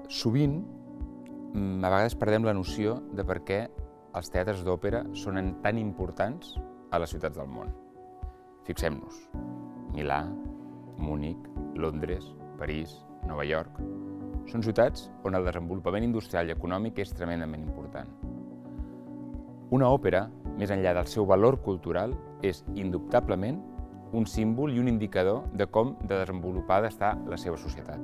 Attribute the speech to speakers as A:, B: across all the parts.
A: Sovint, a vegades perdem la noció de per què els teatres d'òpera són tan importants a les ciutats del món. Fixem-nos, Milà, Múnich, Londres, París, Nova York, són ciutats on el desenvolupament industrial i econòmic és tremendament important. Una òpera, més enllà del seu valor cultural, és indubtablement un símbol i un indicador de com de desenvolupada està la seva societat.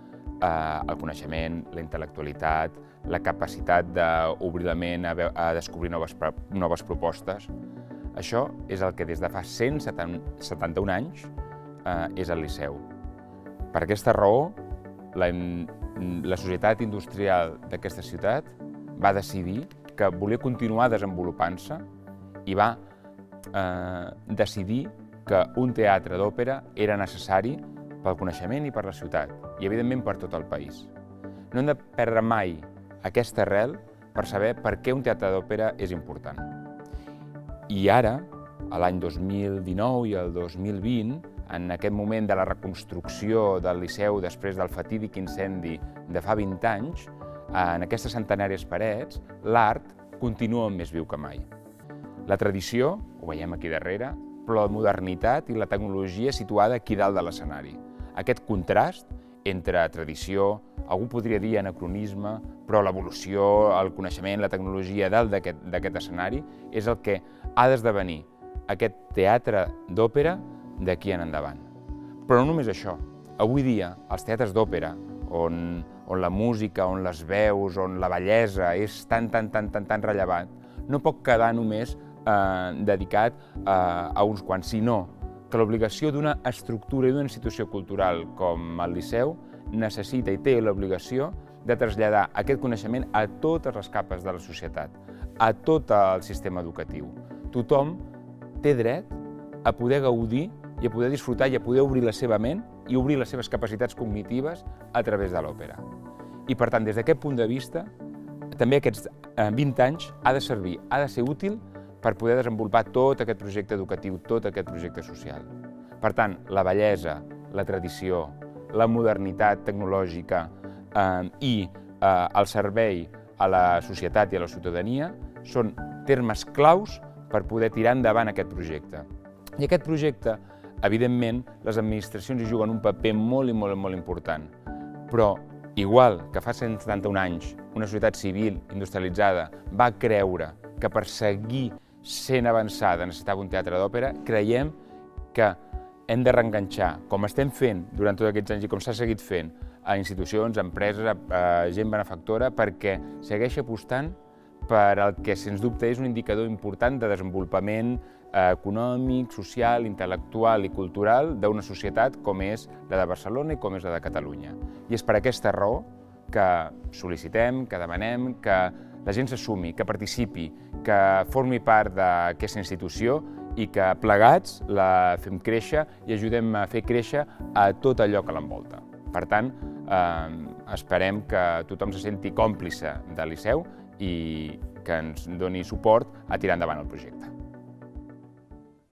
A: El coneixement, la intel·lectualitat, la capacitat d'obrir la ment a descobrir noves propostes. Això és el que des de fa 171 anys és el Liceu. Per aquesta raó, la societat industrial d'aquesta ciutat va decidir que volia continuar desenvolupant-se i va decidir que un teatre d'òpera era necessari pel coneixement i per la ciutat, i evidentment per tot el país. No hem de perdre mai aquesta arrel per saber per què un teatre d'òpera és important. I ara, a l'any 2019 i el 2020, en aquest moment de la reconstrucció del Liceu després del fatídic incendi de fa 20 anys, en aquestes centenàries parets, l'art continua més viu que mai. La tradició, ho veiem aquí darrere, però la modernitat i la tecnologia situada aquí dalt de l'escenari. Aquest contrast entre tradició, algú podria dir anacronisme, però l'evolució, el coneixement, la tecnologia dalt d'aquest escenari és el que ha d'esdevenir aquest teatre d'òpera d'aquí en endavant. Però no només això. Avui dia, els teatres d'òpera, on la música, on les veus, on la bellesa és tan rellevant, no pot quedar només dedicat a uns quants, sinó que l'obligació d'una estructura i d'una institució cultural com el Liceu necessita i té l'obligació de traslladar aquest coneixement a totes les capes de la societat, a tot el sistema educatiu. Tothom té dret a poder gaudir i a poder disfrutar i a poder obrir la seva ment i obrir les seves capacitats cognitives a través de l'òpera. I per tant, des d'aquest punt de vista, també aquests 20 anys ha de servir, ha de ser útil per poder desenvolupar tot aquest projecte educatiu, tot aquest projecte social. Per tant, la bellesa, la tradició, la modernitat tecnològica i el servei a la societat i a la ciutadania són termes claus per poder tirar endavant aquest projecte. I aquest projecte, evidentment, les administracions hi juguen un paper molt important. Però, igual que fa 171 anys una societat civil industrialitzada va creure que per seguir sent avançada necessitava un teatre d'òpera, creiem que hem de reenganxar, com estem fent durant tots aquests anys i com s'ha seguit fent a institucions, a empreses, a gent benefactora, perquè segueixi apostant per el que, sens dubte, és un indicador important de desenvolupament econòmic, social, intel·lectual i cultural d'una societat com és la de Barcelona i com és la de Catalunya. I és per aquesta raó que sol·licitem, que demanem, que la gent s'assumi, que participi, que formi part d'aquesta institució i que plegats la fem créixer i ajudem a fer créixer a tot allò que l'envolta. Per tant, esperem que tothom se senti còmplice del Liceu i que ens doni suport a tirar endavant el projecte.